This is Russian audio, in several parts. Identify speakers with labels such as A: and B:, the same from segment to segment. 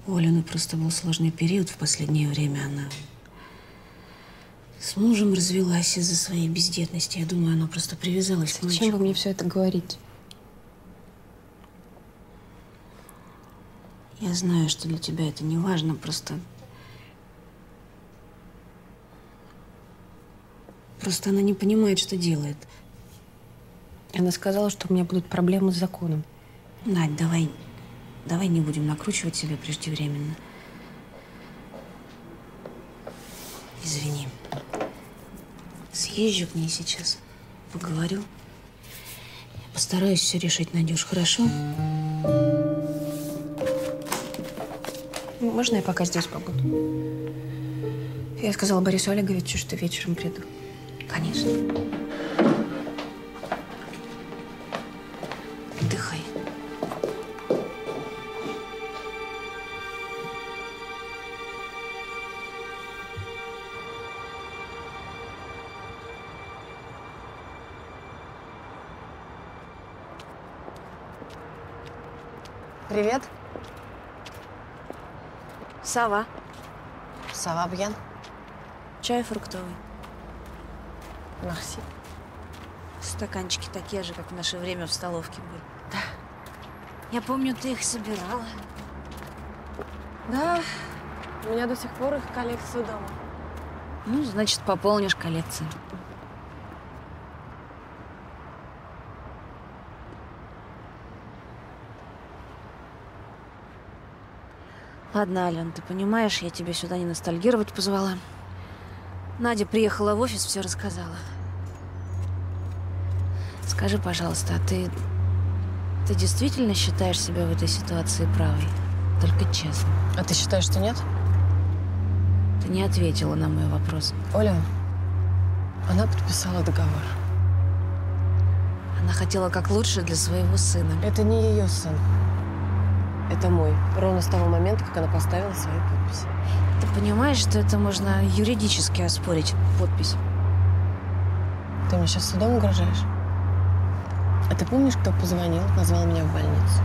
A: У Алены просто был сложный период в последнее время. Она с мужем развелась из-за своей бездетности. Я думаю, она просто привязалась к мальчику.
B: Зачем вы мне все это говорите?
A: Я знаю, что для тебя это не важно, просто она не понимает, что делает.
B: Она сказала, что у меня будут проблемы с законом.
A: Надь, давай не будем накручивать себя преждевременно. Извини. Съезжу к ней сейчас, поговорю. Я постараюсь все решить, Надюш, хорошо?
B: Можно я пока здесь побуду? Я сказала Борису Олеговичу, что вечером приду.
A: Конечно. Отдыхай.
B: Привет.
A: Сава.
B: Сава Бьян.
A: Чай фруктовый.
B: Мерси.
A: Стаканчики такие же, как в наше время в столовке были. Да. Я помню, ты их собирала.
B: Да, у меня до сих пор их коллекция дома.
A: Ну, значит, пополнишь коллекцию. Ладно, Ален, ты понимаешь, я тебя сюда не ностальгировать позвала. Надя приехала в офис, все рассказала. Скажи, пожалуйста, а ты действительно считаешь себя в этой ситуации правой? Только честно.
B: А ты считаешь, что нет?
A: Ты не ответила на мой вопрос.
B: Оля, она подписала договор.
A: Она хотела как лучше для своего сына.
B: Это не ее сын. Это мой. Ровно с того момента, как она поставила свою подпись.
A: Ты понимаешь, что это можно юридически оспорить, подпись?
B: Ты мне сейчас судом угрожаешь? А ты помнишь, кто позвонил, позвал меня в больницу?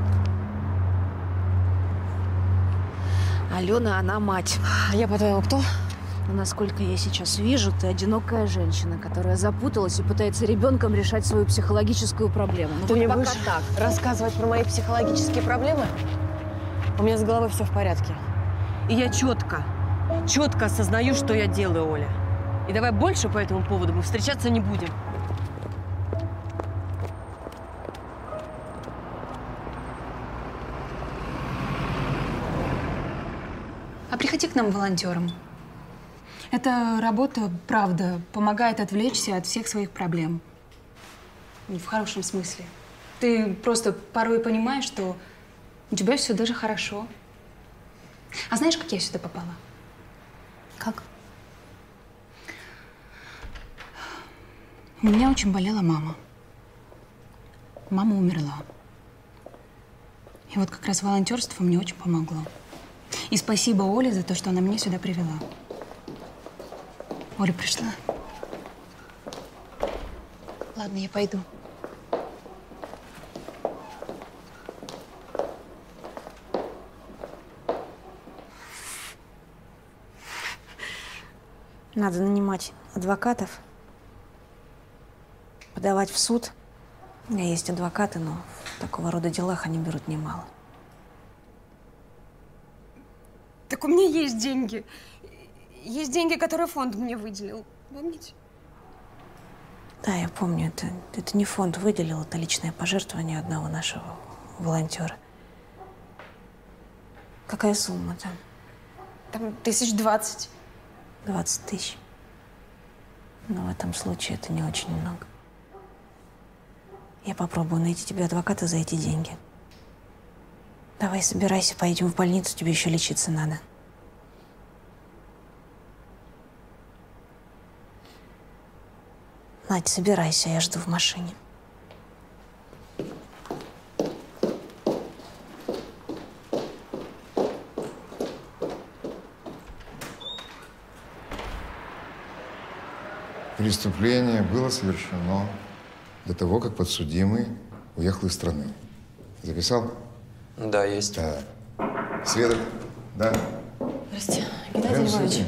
A: Алена, она мать.
B: А я, по-твоему, кто?
A: Но, насколько я сейчас вижу, ты одинокая женщина, которая запуталась и пытается ребенком решать свою психологическую проблему.
B: Ты мне будешь рассказывать про мои психологические проблемы? У меня с головой все в порядке. И я четко осознаю, что я делаю, Оля. И давай больше по этому поводу мы встречаться не будем.
C: А приходи к нам волонтером. Эта работа, правда, помогает отвлечься от всех своих проблем. В хорошем смысле. Ты просто порой понимаешь, что у тебя все даже хорошо. А знаешь, как я сюда попала?
B: Как?
C: У меня очень болела мама. Мама умерла. И вот как раз волонтерство мне очень помогло. И спасибо Оле за то, что она меня сюда привела. Оля пришла. Ладно, я пойду.
A: Надо нанимать адвокатов, подавать в суд. У меня есть адвокаты, но в такого рода делах они берут немало.
C: Так у меня есть деньги. Есть деньги, которые фонд мне выделил. Помните?
A: Да, я помню. Это не фонд выделил, это личное пожертвование одного нашего волонтера. Какая сумма там?
C: Там 1020.
A: 20 тысяч. Но в этом случае это не очень много. Я попробую найти тебе адвоката за эти деньги. Давай, собирайся, поедем в больницу, тебе еще лечиться надо. Надь, собирайся, я жду в машине.
D: Преступление было совершено до того, как подсудимый уехал из страны. Записал?
E: Да, есть.
D: Да. Света, да?
B: Здрасте, Геннадий Львович.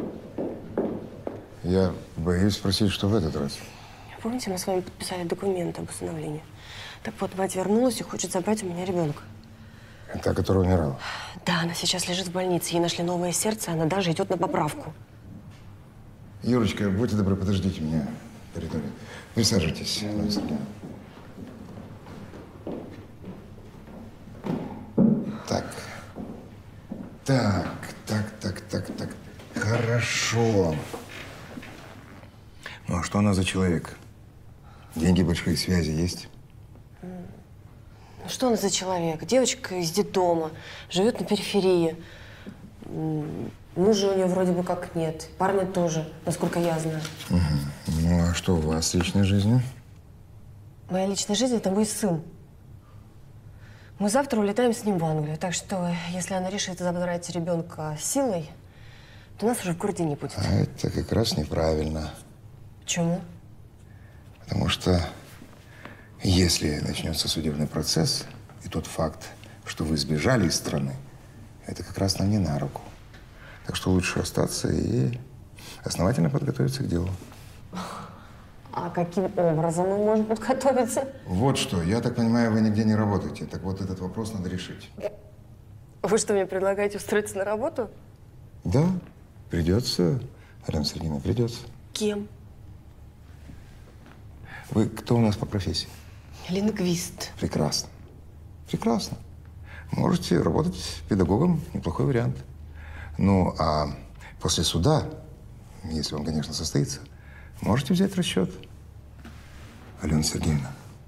D: Я боюсь спросить, что в этот раз.
B: Помните, мы с вами подписали документы об усыновлении? Так вот, мать вернулась и хочет забрать у меня ребенка.
D: Та, которая умирала.
B: Да, она сейчас лежит в больнице. Ей нашли новое сердце, она даже идет на поправку.
D: Юрочка, будьте добры, подождите меня в коридоре. Присаживайтесь, Анна Сергеевна. Так. Хорошо. Ну, а что она за человек? Деньги, большие связи есть?
B: Ну, что она за человек? Девочка из детдома, живет на периферии. Мужа у нее вроде бы как нет. Парня тоже, насколько я знаю.
D: Угу. Ну, а что у вас с личной жизнью?
B: Моя личная жизнь – это мой сын. Мы завтра улетаем с ним в Англию. Так что, если она решит забрать ребенка силой, то нас уже в городе не будет.
D: А это как раз неправильно.
B: Почему?
D: Потому что если начнется судебный процесс, и тот факт, что вы сбежали из страны, это как раз нам не на руку. Так что лучше остаться и основательно подготовиться к делу.
B: А каким образом мы можем подготовиться?
D: Вот что. Я так понимаю, вы нигде не работаете. Так вот, этот вопрос надо решить.
B: Вы что, мне предлагаете устроиться на работу?
D: Да, придется, Алена Сергеевна, придется.
B: Кем?
D: Вы кто у нас по профессии?
B: Лингвист.
D: Прекрасно. Прекрасно. Можете работать педагогом, неплохой вариант. Ну, а после суда, если он, конечно, состоится, можете взять расчет. Алена Сергеевна,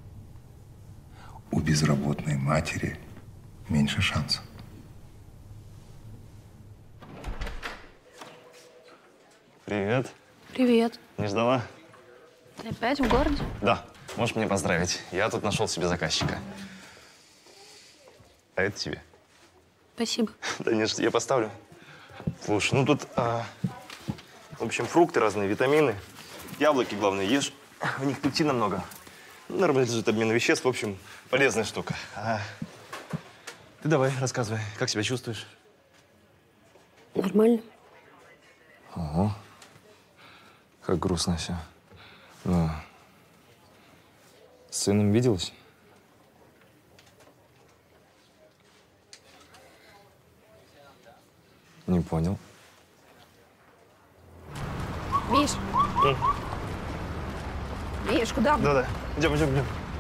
D: у безработной матери меньше шансов.
E: Привет.
F: Привет.
E: Не ждала?
F: Ты опять в городе?
E: Да. Можешь меня поздравить. Я тут нашел себе заказчика. А это тебе.
F: Спасибо.
E: Да нет, я поставлю. Слушай, ну тут, в общем, фрукты разные, витамины. Яблоки, главное, ешь. В них пектина много. Нормализует обмен веществ. В общем, полезная штука. Ты давай, рассказывай, как себя чувствуешь?
B: Нормально.
E: Ого. Как грустно все. Ну, с сыном виделась? Не понял.
F: Миш! Миш, куда?
E: Да-да. Идем.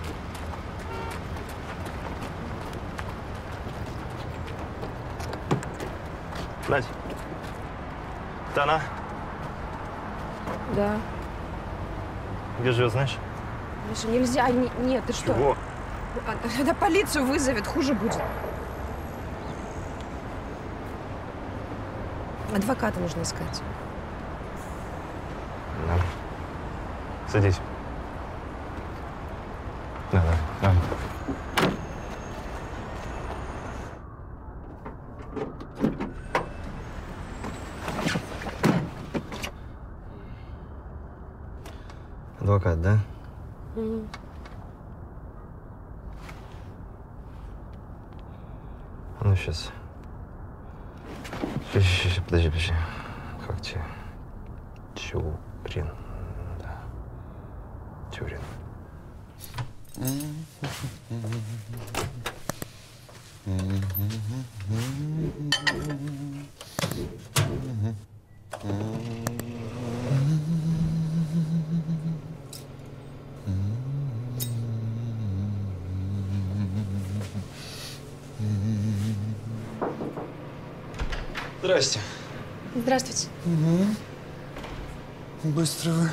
E: Надь. Это она?
F: Да.
E: Где живет, знаешь?
F: Миша, нельзя. Нет, ты что?
E: Чего?
F: Она полицию вызовет, хуже будет. Адвоката нужно искать.
E: Да. Садись. Давай. Адвокат, да? Ну, сейчас. Подожди. Как тебе? Тюрин. Да. Тюрин. Здрасте.
F: Здравствуйте.
D: Быстро вы.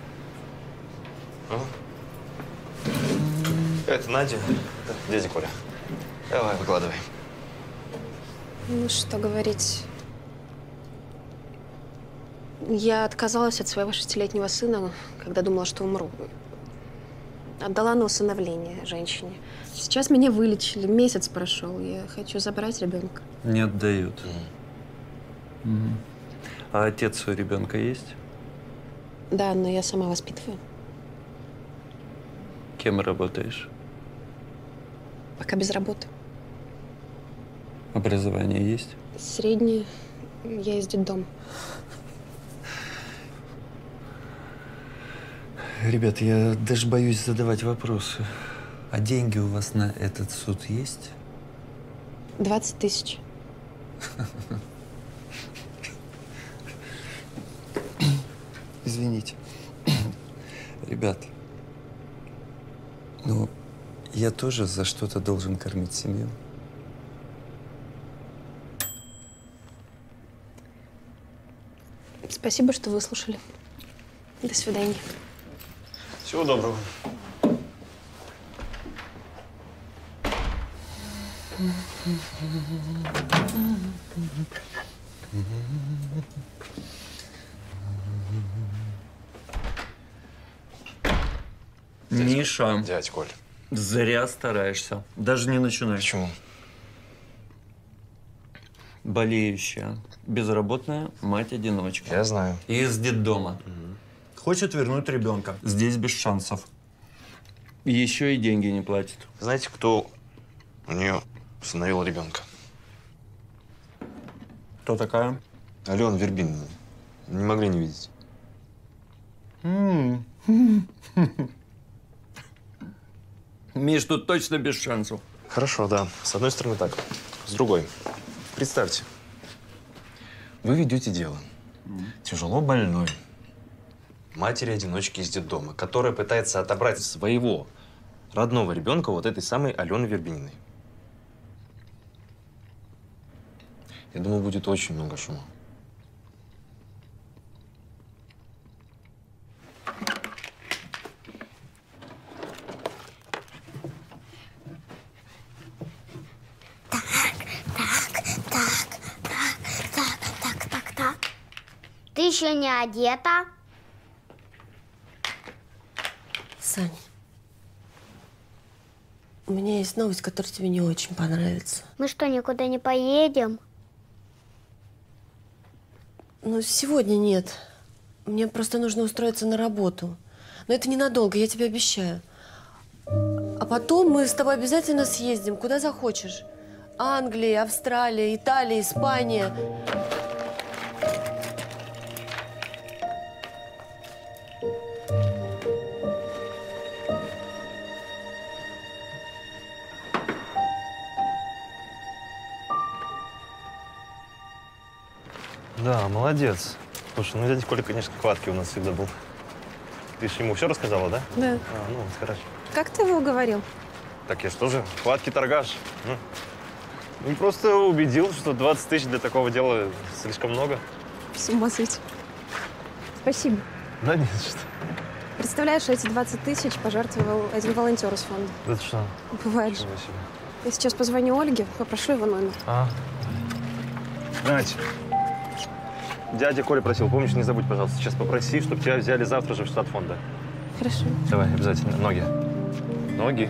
E: Это Надя, это дядя Коля. Давай, выкладывай.
F: Ну, что говорить. Я отказалась от своего 6-летнего сына, когда думала, что умру. Отдала на усыновление женщине. Сейчас меня вылечили, месяц прошел. Я хочу забрать ребенка.
G: Не отдают. А отец у ребенка есть?
F: Да, но я сама воспитываю.
G: Кем работаешь?
F: Пока без работы.
G: Образование есть?
F: Среднее. Я из детдома.
G: Ребят, я даже боюсь задавать вопросы. А деньги у вас на этот суд есть?
F: 20 тысяч.
G: Извините. Ребят, ну, я тоже за что-то должен кормить семью.
F: Спасибо, что выслушали. До свидания.
E: Всего доброго.
G: Миша,
E: Дядь Коль.
G: зря стараешься. Даже не начинай.
E: Почему?
G: Болеющая, безработная мать-одиночка.
E: Я знаю.
G: Из детдома. Хочет вернуть ребенка. Здесь без шансов. Еще и деньги не платит.
E: Знаете, кто у нее усыновил ребенка?
G: Кто такая?
E: Алена Вербинина. Не могли не видеть.
G: Миш, тут точно без шансов.
E: Хорошо, да. С одной стороны так. С другой. Представьте, вы ведете дело. Тяжело больной. Матери-одиночки из детдома, которая пытается отобрать своего родного ребенка вот этой самой Алены Вербининой. Я думаю, будет очень много шума.
H: Ты еще не одета?
B: Сань, у меня есть новость, которая тебе не очень понравится.
H: Мы что, никуда не поедем?
B: Ну, сегодня нет. Мне просто нужно устроиться на работу. Но это ненадолго, я тебе обещаю. А потом мы с тобой обязательно съездим, куда захочешь. Англия, Австралия, Италия, Испания.
E: Да, молодец. Слушай, ну дядя Коля, конечно, хваткий у нас всегда был. Ты же ему все рассказала, да?
F: Да.
E: Ну, вот хорошо.
F: Как ты его уговорил?
E: Так я ж тоже хваткий торгаш. Ну, просто убедил, что 20 тысяч для такого дела слишком много.
F: С ума сойти. Спасибо.
E: Да нет, что.
F: Представляешь, эти 20 тысяч пожертвовал один волонтер из фонда.
E: Это что?
F: Бывает же.
E: Ничего себе.
F: Я сейчас позвоню Ольге, попрошу его номер.
E: Надь, дядя Коля просил, помнишь, не забудь, пожалуйста, сейчас попроси, чтобы тебя взяли завтра же в штат фонда.
F: Хорошо.
E: Давай, обязательно. Ноги. Ноги.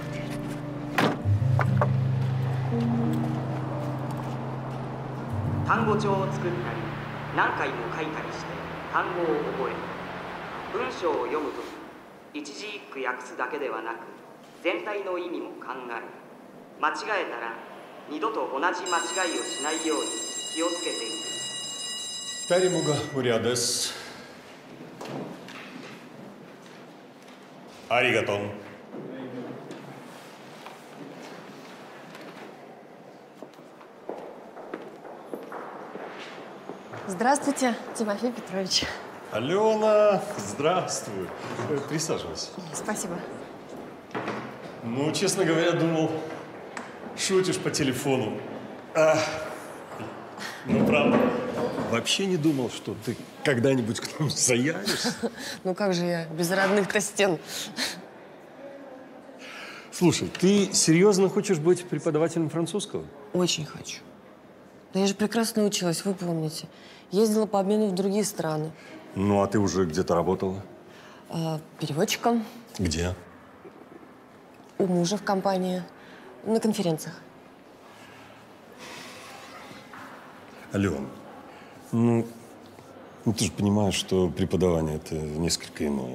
I: 単語帳を作ったり何回も書いたりして単語を覚え文章を読むとき一字一句訳すだけではなく全体の意味も考え間違えたら二度と同じ間違いをしないように気をつけている。
J: 二人もが無理です。ありがとう。
B: Здравствуйте, Тимофей Петрович.
J: Алена, здравствуй. Присаживайся.
B: Спасибо.
J: Ну, честно говоря, думал, шутишь по телефону. Ну, правда, вообще не думал, что ты когда-нибудь к нам заявишься.
B: Ну как же я без родных-то стен?
J: Слушай, ты серьезно хочешь быть преподавателем французского?
B: Очень хочу. Да я же прекрасно училась, вы помните. Ездила по обмену в другие страны.
J: Ну, а ты уже где-то работала?
B: Переводчиком.
J: Где?
B: У мужа в компании. На конференциях.
J: Ален, ну ты же понимаешь, что преподавание – это несколько иное.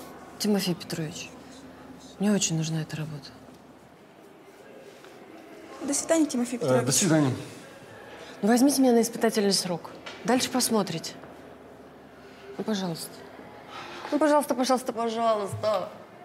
B: Тимофей Петрович, мне очень нужна эта работа.
K: До свидания, Тимофей Петрович.
J: До свидания.
B: Ну, возьмите меня на испытательный срок. Дальше посмотрите. Ну, пожалуйста. Ну, пожалуйста, пожалуйста, пожалуйста.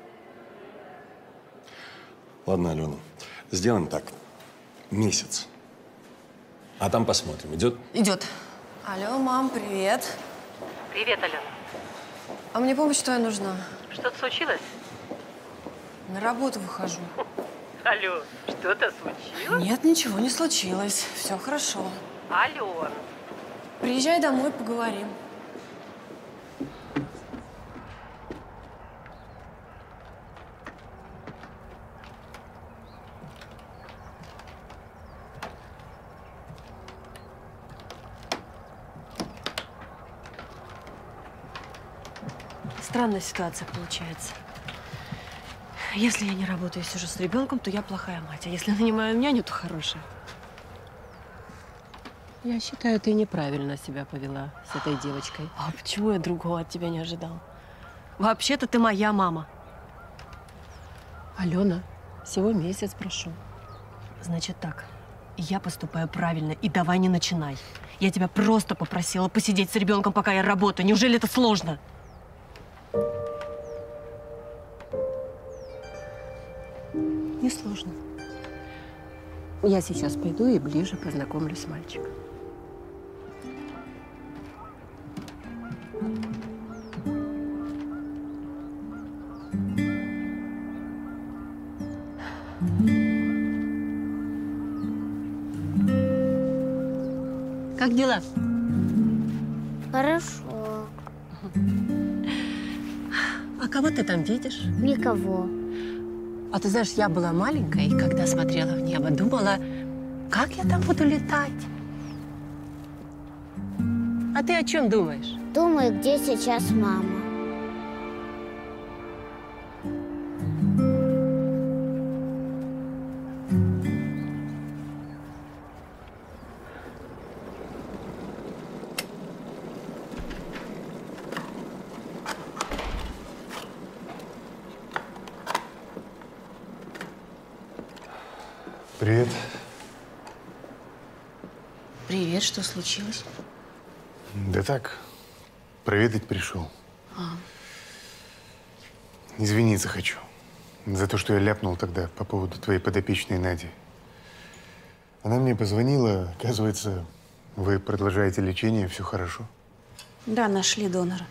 J: Ладно, Алена, сделаем так. Месяц. А там посмотрим. Идет?
B: Идет. Алло, мам, привет.
L: Привет, Алена.
B: А мне помощь твоя нужна.
L: Что-то случилось?
B: На работу выхожу.
L: Алло, что-то случилось?
B: Нет, ничего не случилось. Все хорошо.
L: Ален.
B: Приезжай домой, поговорим. Странная ситуация получается. Если я не работаю и сижу с ребенком, то я плохая мать. А если нанимаю няню, то хорошая. Я считаю, ты неправильно себя повела с этой девочкой. А почему я другого от тебя не ожидала? Вообще-то ты моя мама. Алена, всего месяц прошел. Значит так, я поступаю правильно, и давай не начинай. Я тебя просто попросила посидеть с ребенком, пока я работаю. Неужели это сложно? Несложно. Я сейчас пойду и ближе познакомлюсь с мальчиком. Как дела?
H: Хорошо.
B: А кого ты там видишь?
H: Никого.
B: А ты знаешь, я была маленькой, и когда смотрела в небо, думала, как я там буду летать? А ты о чем думаешь?
H: Думаю, где сейчас мама.
M: Привет.
C: Привет, что случилось?
M: Да так, проведать пришел. Извиниться хочу за то, что я ляпнул тогда по поводу твоей подопечной Нади. Она мне позвонила, оказывается, вы продолжаете лечение, все хорошо.
A: Да, нашли донора.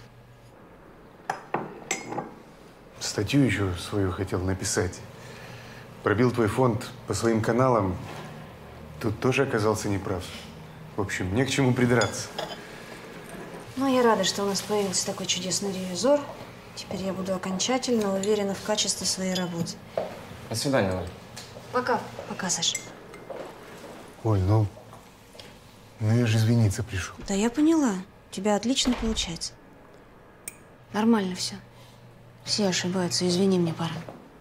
M: Статью еще свою хотел написать. Пробил твой фонд по своим каналам. Тут тоже оказался неправ. В общем, не к чему придраться.
A: Ну, я рада, что у нас появился такой чудесный ревизор. Теперь я буду окончательно уверена в качестве своей работы.
N: До свидания, Оль.
A: Пока. Пока, Саша.
M: Оль, ну я же извиниться пришел.
A: Да я поняла. У тебя отлично получается. Нормально все. Все ошибаются. Извини, мне пора.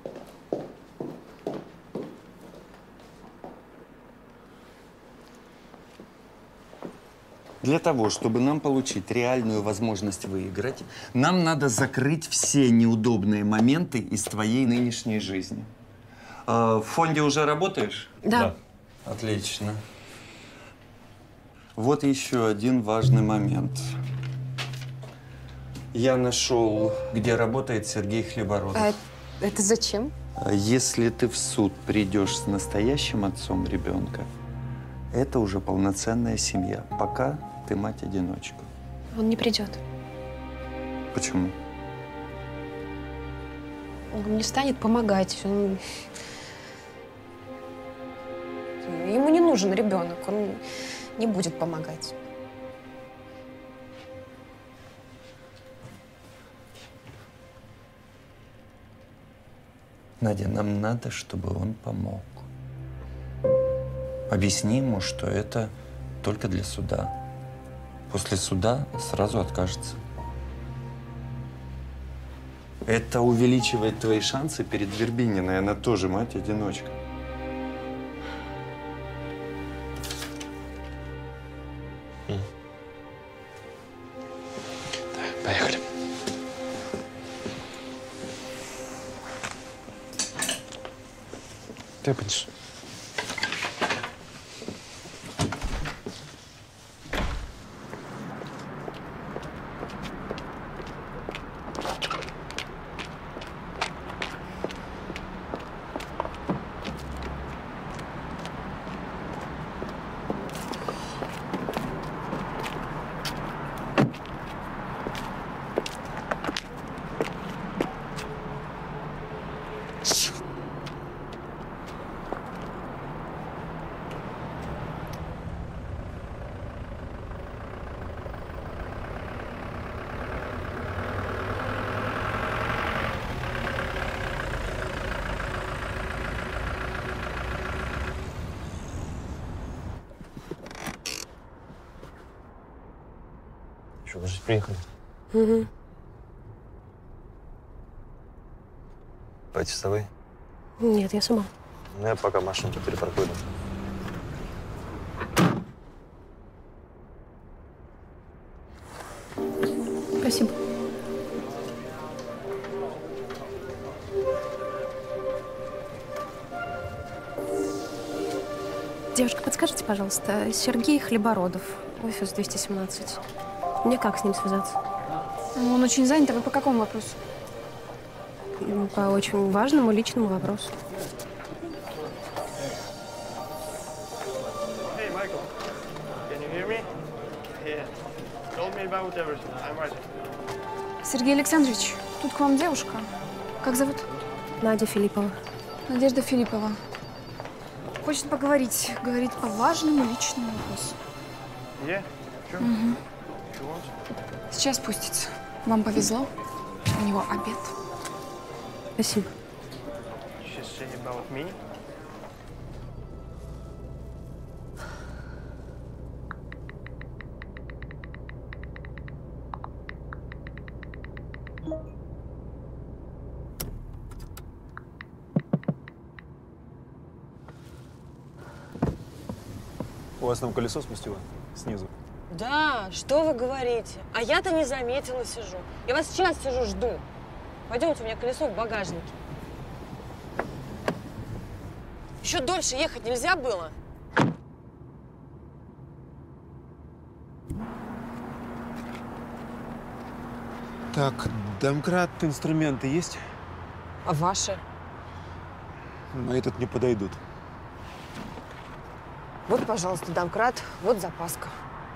G: Для того, чтобы нам получить реальную возможность выиграть, нам надо закрыть все неудобные моменты из твоей нынешней жизни. В фонде уже работаешь?
B: Да.
G: Отлично. Вот еще один важный момент. Я нашел, где работает Сергей Хлебородов.
B: А это зачем?
G: Если ты в суд придешь с настоящим отцом ребенка, это уже полноценная семья. Пока ты мать-одиночка.
F: Он не придет.
G: Почему?
F: Он не станет помогать. Ему не нужен ребенок. Он не будет помогать.
G: Надя, нам надо, чтобы он помог. Объясни ему, что это только для суда. После суда сразу откажется. Это увеличивает твои шансы перед Вербининой. Она тоже мать-одиночка.
N: Поехали. Ты понесу. Что, вы же приехали?
B: Угу.
E: Пойти с тобой?
F: Нет, я сама.
E: Ну, я пока машину перепаркую.
F: Спасибо. Девушка, подскажите, пожалуйста, Сергей Хлебородов, офис 217. Мне как с ним связаться?
C: Он очень занят, а вы по какому вопросу?
F: По очень важному личному вопросу.
K: Hey, Michael. Can you hear me? Yeah. Told me about everything. I'm Roger.
C: Сергей Александрович, тут к вам девушка. Как зовут?
F: Надя Филиппова.
C: Надежда Филиппова. Хочет поговорить. Говорит по важному личному вопросу.
K: Yeah, sure.
C: Угу.
K: She wants.
C: Сейчас спустится. Вам повезло. У него обед.
F: Спасибо.
K: She's saying about me.
O: У вас там колесо спустило снизу.
B: Да, что вы говорите? А я-то не заметила, сижу. Я вас сейчас сижу, жду. Пойдемте, у меня колесо в багажнике. Еще дольше ехать нельзя было?
O: Так, домкрат, инструменты есть?
B: А ваши?
O: На этот не подойдут.
B: Вот, пожалуйста, домкрат, вот запаска.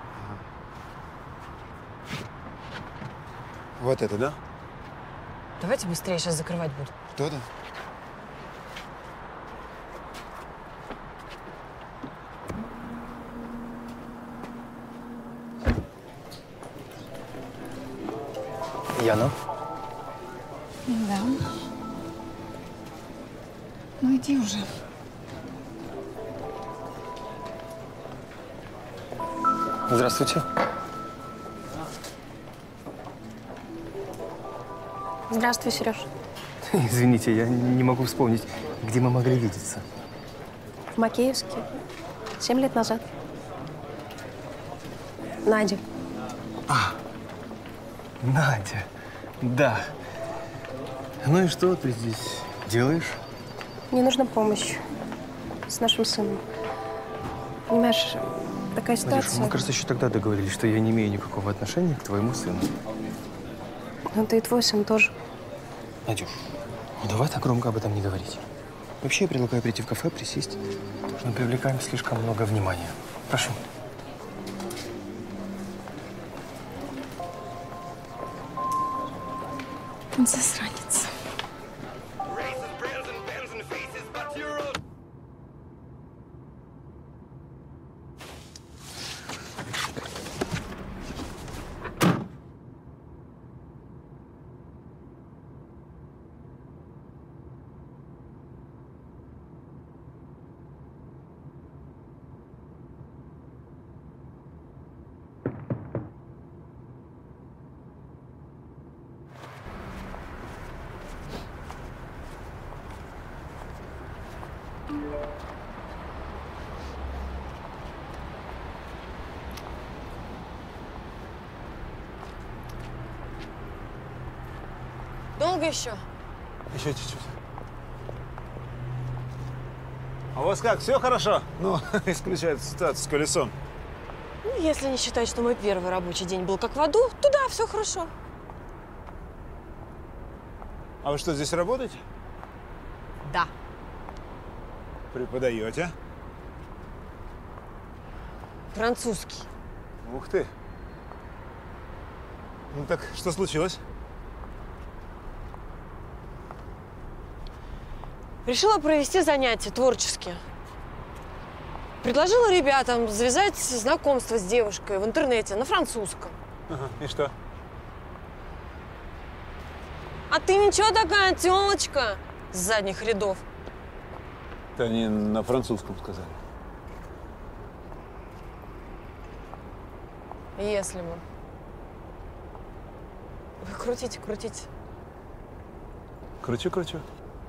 O: Вот это, да?
B: Давайте быстрее, сейчас закрывать буду.
O: Что-то?
N: Яна?
C: Да. Ну иди уже.
N: Здравствуйте.
F: Здравствуй, Сереж.
N: Извините, я не могу вспомнить, где мы могли видеться.
F: В Макеевске. 7 лет назад. Надя.
N: А, Надя. Да. Ну и что ты здесь делаешь?
F: Мне нужна помощь с нашим сыном. Понимаешь, такая
N: Надюша,
F: ситуация…
N: мы, кажется, еще тогда договорились, что я не имею никакого отношения к твоему сыну.
F: Ну, ты и твой сын тоже.
N: Надюш, ну давай так громко об этом не говорить. Вообще, я предлагаю прийти в кафе, присесть. Мы привлекаем слишком много внимания. Прошу.
C: Он засранец.
B: Долго еще?
O: Еще чуть-чуть. А у вас как, все хорошо? Ну, исключает ситуацию с колесом.
B: Ну, если не считать, что мой первый рабочий день был как в аду, то да, все хорошо.
O: А вы что, здесь работаете?
B: Да.
O: Преподаете?
B: Французский.
O: Ух ты. Ну так, что случилось?
B: Решила провести занятия творческие. Предложила ребятам завязать знакомство с девушкой в интернете на французском.
O: Ага, и что?
B: А ты ничего такая, тёлочка с задних рядов.
O: Это они на французском сказали.
B: Если бы. Крутите, крутите.
O: Кручу, кручу.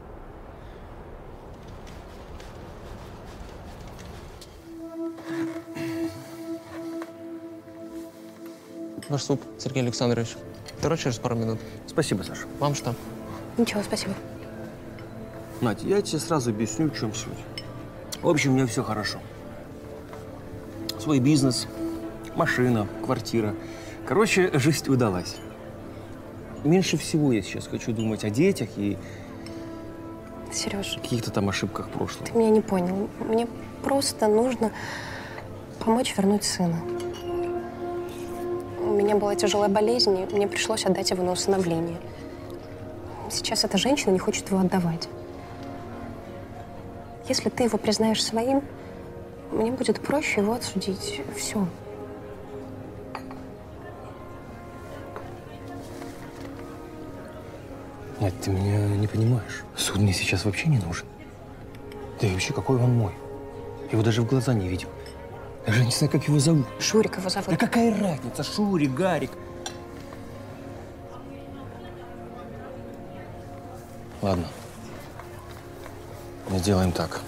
N: Ваш суп, Сергей Александрович. Короче, через пару минут.
P: Спасибо, Саша.
N: Вам что?
F: Ничего, спасибо.
P: Надь, я тебе сразу объясню, в чем суть. В общем, у меня все хорошо. Свой бизнес, машина, квартира. Короче, жизнь удалась. Меньше всего я сейчас хочу думать о детях и
F: Сереж,
P: каких-то там ошибках прошлого.
F: ты меня не понял. Мне просто нужно помочь вернуть сына. У меня была тяжелая болезнь, и мне пришлось отдать его на усыновление. Сейчас эта женщина не хочет его отдавать. Если ты его признаешь своим, мне будет проще его отсудить. Все.
P: Нет, ты меня не понимаешь. Суд мне сейчас вообще не нужен. Да и вообще, какой он мой? Я его даже в глаза не видел. Даже не знаю, как его зовут.
F: Шурик его зовут.
P: Да какая разница? Шурик, Гарик. Ладно. Мы сделаем так.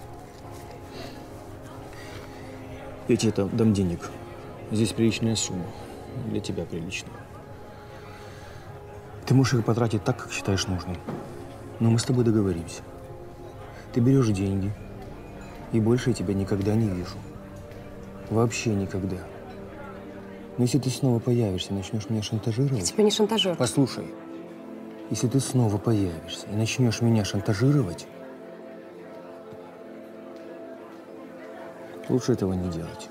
P: Я тебе там дам денег. Здесь приличная сумма. Для тебя приличная. Ты можешь их потратить так, как считаешь нужным. Но мы с тобой договоримся. Ты берешь деньги, и больше я тебя никогда не вижу. Вообще никогда. Но если ты снова появишься и начнешь меня шантажировать…
F: Я тебя не шантажирую.
P: Послушай, если ты снова появишься и начнешь меня шантажировать, лучше этого не делать.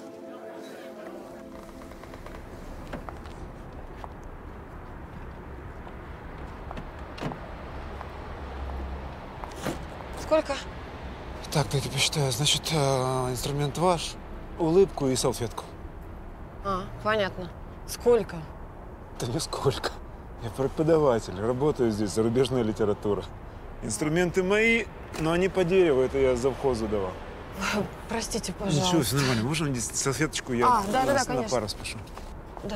B: Сколько?
O: Так, дайте посчитаю. Значит, инструмент ваш, улыбку и салфетку.
B: А, понятно. Сколько?
O: Да нисколько. Я преподаватель, работаю здесь, зарубежная литература. Инструменты мои, но они по дереву, это я завхозу давал.
B: Простите, пожалуйста.
O: Ничего, все нормально. Можно здесь салфеточку? Я
B: да,
O: на
B: конечно.
O: пару спешу.
B: Да.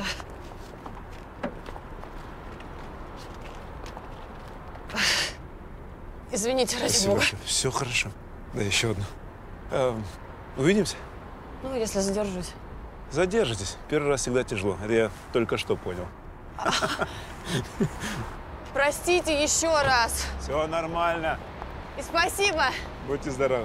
B: Извините, ради бога.
O: Все хорошо. Да, еще одну. Увидимся?
B: Ну, если задержусь.
O: Задержитесь. Первый раз всегда тяжело. Это я только что понял.
B: Простите еще раз.
O: Все нормально.
B: И спасибо.
O: Будьте здоровы.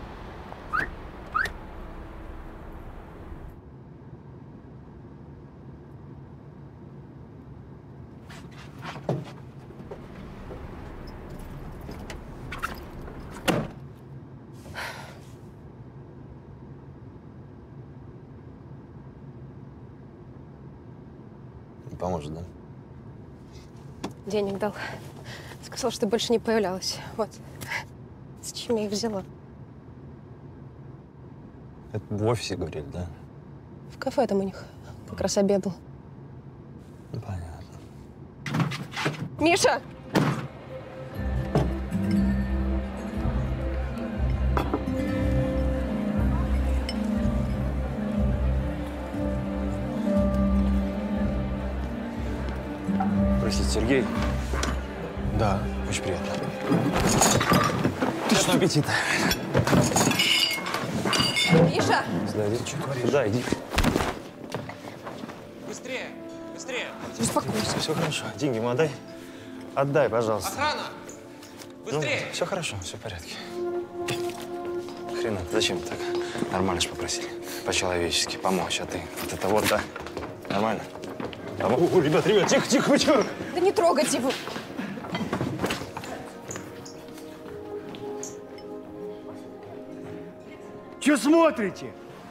N: Поможет, да?
F: Денег дал. Сказал, что больше не появлялась. Вот. Зачем я их взяла?
N: Это в офисе говорили, да?
F: В кафе там у них. Как раз обедал.
N: Ну, понятно.
F: Миша!
N: Простите, Сергей.
P: Да.
N: Очень приятно.
P: Приятного аппетита.
F: Миша!
N: Да, иди. Что творишь? Да, иди.
Q: Быстрее! Быстрее!
F: Успокойся.
E: Все хорошо. Деньги ему отдай. Отдай, пожалуйста.
Q: Охрана! Быстрее!
E: Ну, все хорошо, все в порядке. Хрена, зачем так? Нормально же попросили. По-человечески помочь, а ты вот это вот, да? Нормально? О, ребят, тихо, тихо, вы чё?
F: Да не трогайте его.
Q: Че смотрите?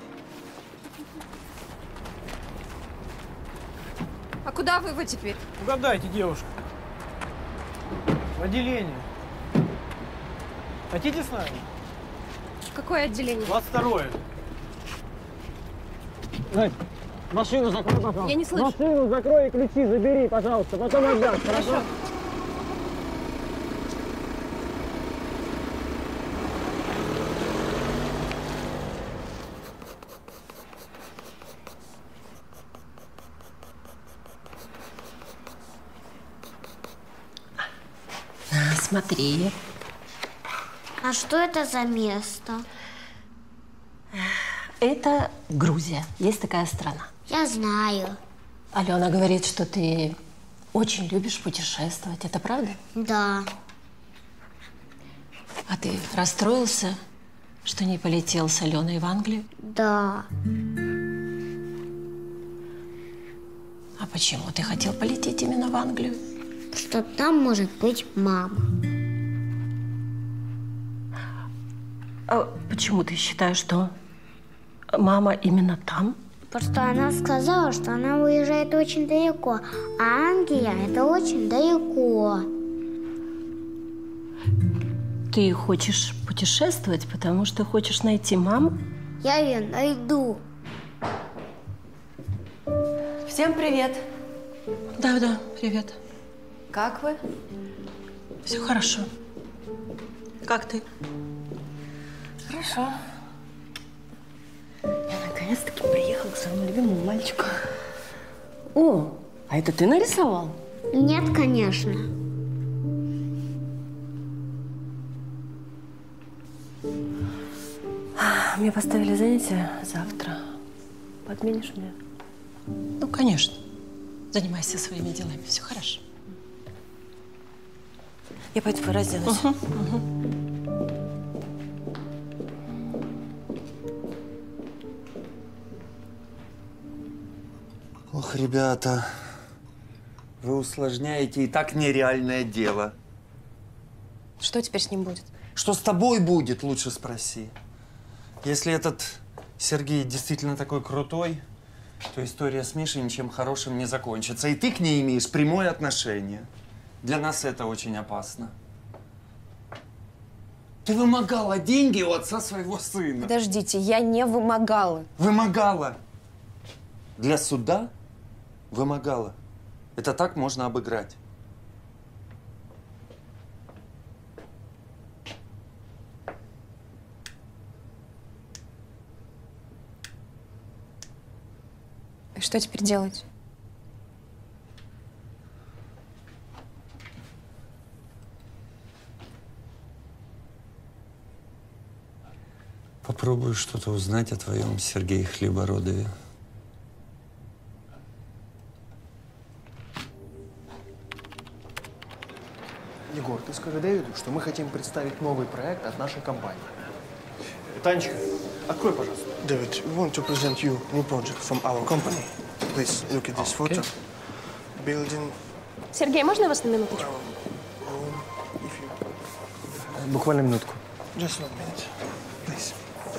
F: А куда вы теперь?
Q: Угадайте, девушка. В отделение. Хотите с нами?
F: Какое отделение?
Q: 22-е. Надь, машину закрой, пожалуйста.
F: Я не слышу.
Q: Машину закрой и ключи забери, пожалуйста. Потом отдашь, хорошо?
R: Смотри.
H: А что это за место?
R: Это Грузия. Есть такая страна.
H: Я знаю.
R: Алена говорит, что ты очень любишь путешествовать. Это правда?
H: Да.
R: А ты расстроился, что не полетел с Аленой в Англию?
H: Да.
R: А почему ты хотел полететь именно в Англию?
H: Что там может быть мама.
R: А почему ты считаешь, что мама именно там?
H: Просто она сказала, что она уезжает очень далеко, а Англия – это очень далеко.
R: Ты хочешь путешествовать, потому что хочешь найти маму?
H: Я ее найду.
B: Всем привет.
R: Да, привет.
B: Как вы?
R: Все хорошо. Как ты?
B: Хорошо. Я наконец-таки приехала к своему любимому мальчику. О, а это ты нарисовал?
H: Нет, конечно.
B: Мне поставили занятие завтра. Подменишь меня?
R: Ну, конечно. Занимайся своими делами. Все хорошо.
B: Я пойду поразденусь.
G: Ох, ребята, вы усложняете и так нереальное дело.
F: Что теперь с ним будет?
G: Что с тобой будет, лучше спроси. Если этот Сергей действительно такой крутой, то история с Мишей ничем хорошим не закончится. И ты к ней имеешь прямое отношение. Для нас это очень опасно. Ты вымогала деньги у отца своего сына.
F: Подождите, я не вымогала.
G: Вымогала. Для суда вымогала. Это так можно обыграть.
F: И что теперь делать?
G: Попробую что-то узнать о твоем Сергее Хлебородове.
N: Егор, ты скажи Дэвиду, что мы хотим представить новый проект от нашей компании. Танечка, открой, пожалуйста.
S: David, we want to present you a new project from our company. Please look at this photo. Building.
F: Сергей, можно вас на минуточку?
N: Буквально минутку.
S: Just 1 minute, please.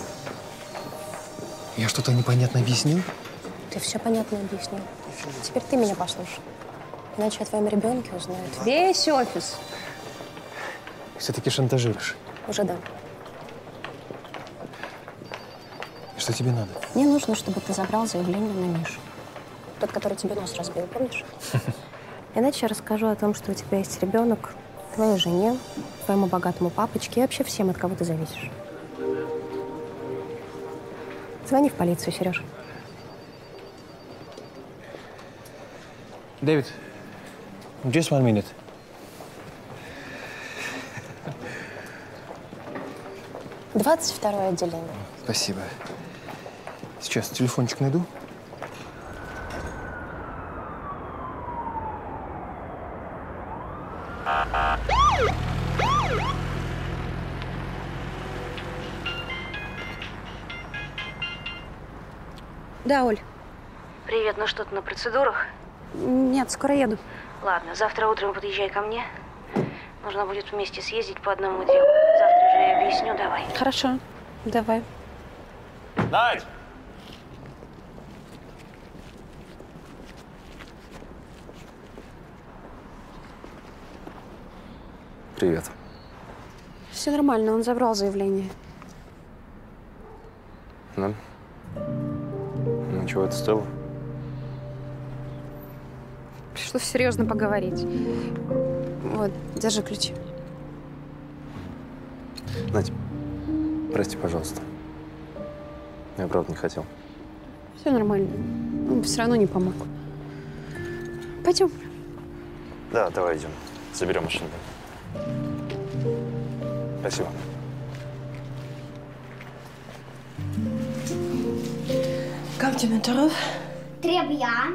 N: Я что-то непонятно объяснил?
F: Ты все понятно объяснил. Теперь ты меня послушай. Иначе о твоем ребенке узнают весь офис.
N: Все-таки шантажируешь.
F: Уже да.
N: Что тебе надо?
F: Мне нужно, чтобы ты забрал заявление на Мишу. Тот, который тебе нос разбил, помнишь? Иначе я расскажу о том, что у тебя есть ребенок, твоей жене, твоему богатому папочке и вообще всем, от кого ты зависишь. Звони в полицию, Сереж.
N: Дэвид, just 1 minute.
F: — 22-е отделение.
N: Спасибо. Сейчас телефончик найду.
F: Да, Оль.
A: Привет, ну что, ты на процедурах?
F: Нет, скоро еду.
A: Ладно, завтра утром подъезжай ко мне. Нужно будет вместе съездить по одному делу. Завтра же я объясню, давай.
F: Хорошо, давай.
E: Надь!
N: Привет.
F: Все нормально, он забрал заявление.
N: Да? Ну, чего это стоило?
F: Пришлось серьезно поговорить. Вот, держи ключи.
N: Надь, прости, пожалуйста. Я правда не хотел.
F: Все нормально. Он все равно не помог. Пойдем.
E: Да, давай идем. Заберем машину.
J: Спасибо.
B: Комплиментаров.
H: Très bien.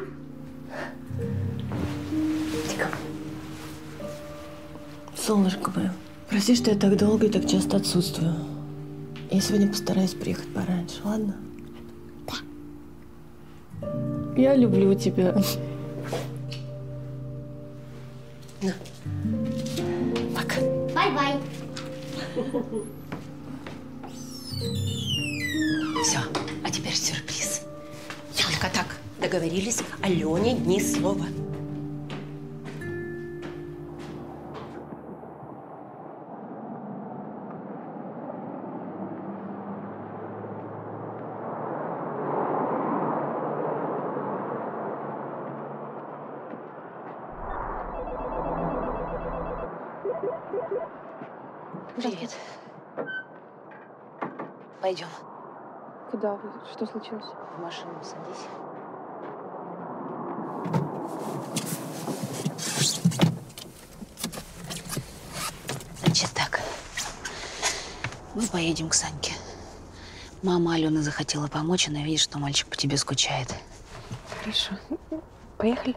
B: Солнышко мое, прости, что я так долго и так часто отсутствую. Я сегодня постараюсь приехать пораньше, ладно? Да. Я люблю тебя. На. Пока.
H: Бай-бай.
R: Все, а теперь сюрприз. Только так договорились, Алене ни слова.
A: Привет. Пойдем.
F: Куда? Что случилось?
A: В машину садись. Значит так. Мы поедем к Саньке. Мама Алены захотела помочь, она видит, что мальчик по тебе скучает.
F: Хорошо. Поехали.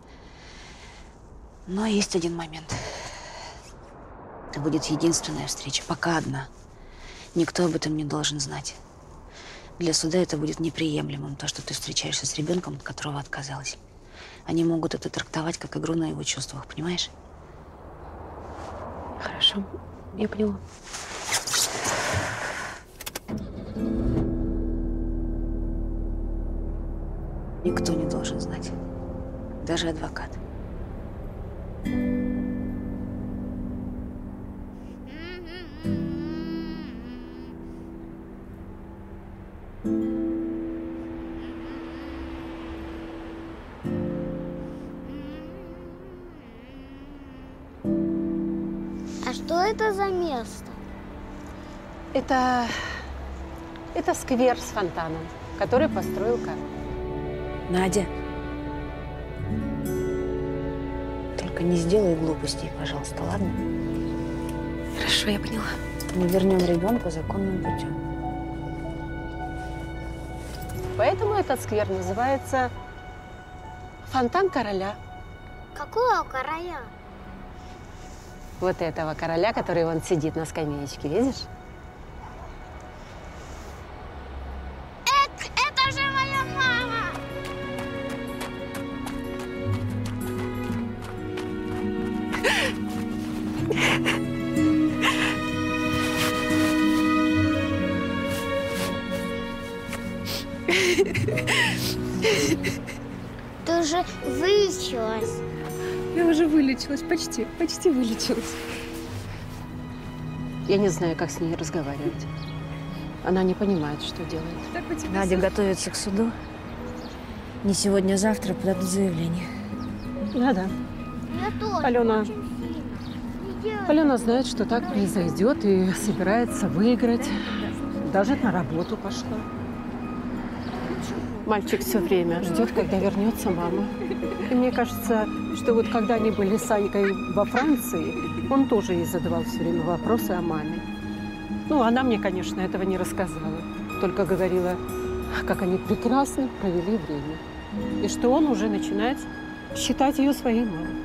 A: Но есть один момент. Это будет единственная встреча, пока одна. Никто об этом не должен знать. Для суда это будет неприемлемым, то, что ты встречаешься с ребенком, от которого отказалась. Они могут это трактовать как игру на его чувствах, понимаешь?
F: Хорошо, я поняла.
A: Никто не должен знать. Даже адвокат.
H: А что это за место?
F: Это сквер с фонтаном, который построил король.
A: Надя. Только не сделай глупостей, пожалуйста, ладно?
F: Хорошо, я поняла.
A: Мы вернем ребенка законным путем.
F: Поэтому этот сквер называется фонтан короля.
H: Какого короля?
F: Вот этого короля, который вон сидит на скамеечке, видишь?
H: Это же моя мама! Ты уже вылечилась.
F: Я уже вылечилась, почти вылечилась. Я не знаю, как с ней разговаривать. Она не понимает, что делает.
A: Надя готовится к суду. Не сегодня, а завтра подадут заявление.
F: Да.
H: Я тоже.
F: Алена знает, что так произойдет и собирается выиграть. Даже на работу пошла. Мальчик все время ждет, когда вернется мама. И мне кажется, что вот когда они были с Анькой во Франции, он тоже ей задавал все время вопросы о маме. Ну, она мне, конечно, этого не рассказала. Только говорила, как они прекрасно провели время. И что он уже начинает считать ее своей мамой.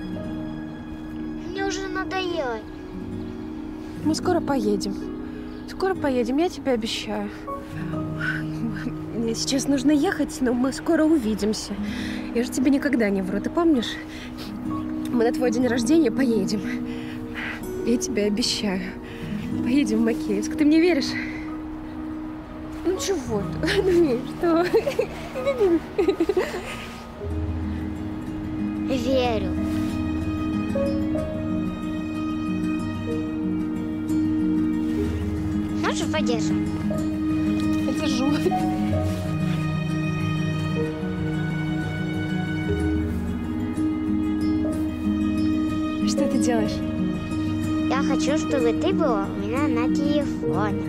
H: Мне уже надоело.
F: Мы скоро поедем. Скоро поедем, я тебе обещаю. Мне сейчас нужно ехать, но мы скоро увидимся. Я же тебе никогда не вру, ты помнишь? Мы на твой день рождения поедем. Я тебе обещаю. Поедем в Макеевск. Ты мне веришь? Ну чего ты? Ну что?
H: Верю. Можешь подержать?
F: Подержу. Что ты делаешь?
H: Я хочу, чтобы ты была у меня на телефоне.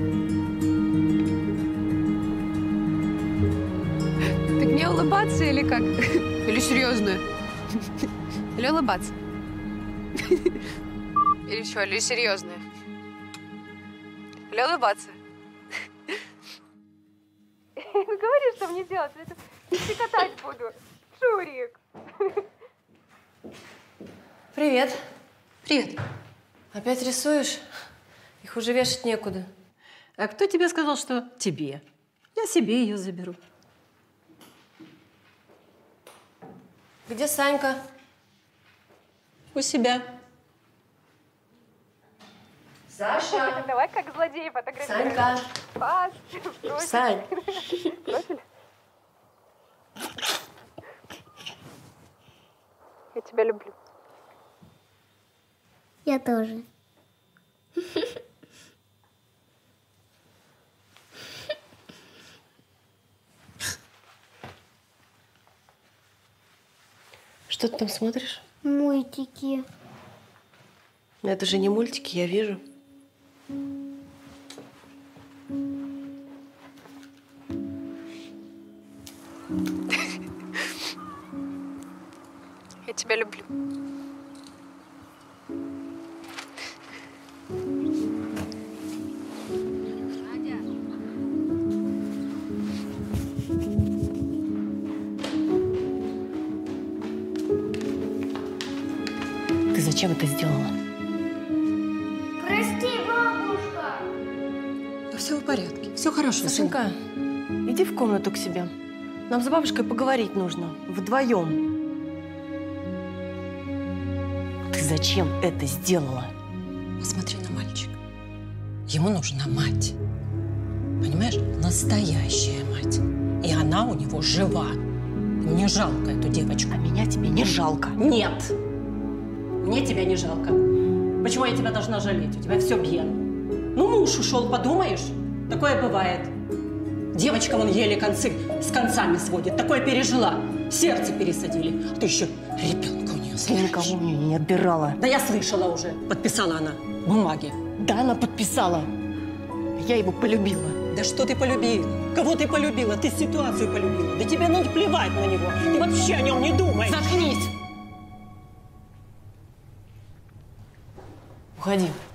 F: Ты мне улыбаться или как? Или серьезно? Или улыбаться?
T: Или что, или серьезное? Или улыбаться?
U: Ну говори, что мне делать, я тут щекотать буду. Шурик.
B: Привет.
C: Привет.
B: Опять рисуешь? Их уже вешать некуда.
R: А кто тебе сказал, что тебе? Я себе ее заберу.
B: Где Санька?
R: У себя.
B: Саша!
U: Давай как злодеи фотографируем.
B: Санька!
U: Пас!
B: Сань!
U: Профиль. Я тебя люблю.
H: Я тоже.
B: Что ты там смотришь?
H: Мультики.
B: Это же не мультики, я вижу.
U: Я тебя люблю.
R: Ты зачем это сделала?
H: Прости, бабушка.
R: Да все в порядке. Все хорошо.
B: Сашенька, иди в комнату к себе. Нам с бабушкой поговорить нужно. Вдвоем. Ты зачем это сделала?
R: Посмотри на мальчика. Ему нужна мать. Понимаешь? Настоящая мать. И она у него жива. Мне жалко эту девочку.
B: А меня тебе не жалко.
R: Нет. Мне тебя не жалко. Почему я тебя должна жалеть? У тебя все бьен. Ну, муж ушел, подумаешь? Такое бывает. Девочка вон еле концы с концами сводит. Такое пережила. Сердце пересадили. А ты еще ребенка у нее
B: Я никого у нее не отбирала.
R: Да я слышала уже. Подписала она бумаги.
B: Да, она подписала. Я его полюбила.
R: Да что ты полюбила? Кого ты полюбила? Ты ситуацию полюбила. Да тебе надо плевать на него. Ты вообще о нем не думаешь.
B: Заткнись! Уходи.